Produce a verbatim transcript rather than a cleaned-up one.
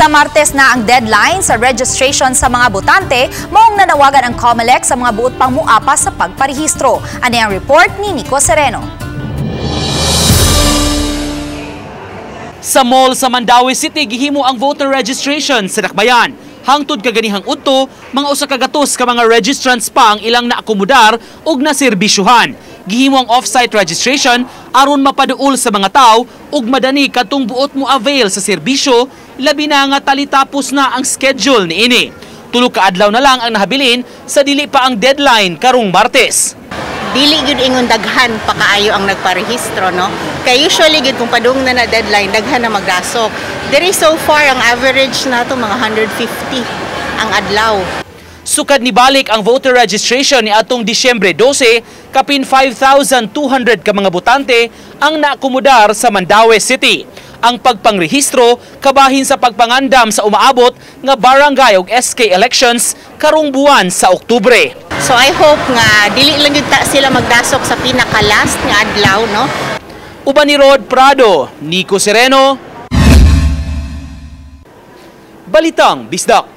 Na Martes na ang deadline sa registration sa mga botante, maong nanawagan ang COMELEC sa mga buot pang muapa sa pagparehistro. Ano ang report ni Nico Sereno? Sa mall sa Mandaue City, gihimo ang voter registration sa dakbayan. Hangtod kaganihang udto, mga usa ka gatos ka mga registrants pa ang ilang naakomodar ug naserbisyuhan. Gihimo ang off-site registration aron mapaduol sa mga tao ug madani kadtong buot mo avail sa serbisyo, labi na nga talitapos na ang schedule niini. Tulo ka adlaw na lang ang nahabilin sa dili pa ang deadline karong Martes. Dili gyud ingon daghan pa kaayo ang nagparehistro, no? Kay usually gyud kung padung na na deadline daghan na magdasok. Diri so far ang average nato mga one hundred fifty ang adlaw. Sukad ni balik ang voter registration ni atong Disyembre twelve, kapin five thousand two hundred ka mga botante ang naakomodar sa Mandaue City. Ang pagpangrehistro kabahin sa pagpangandam sa umaabot nga barangay ug S K elections karong buwan sa Oktubre. So I hope nga dili lang gyud ta sila magdasok sa pinaka-last nga adlaw, no? Uban ni Rod Prado, Nico Sereno, Balitang Bisdak.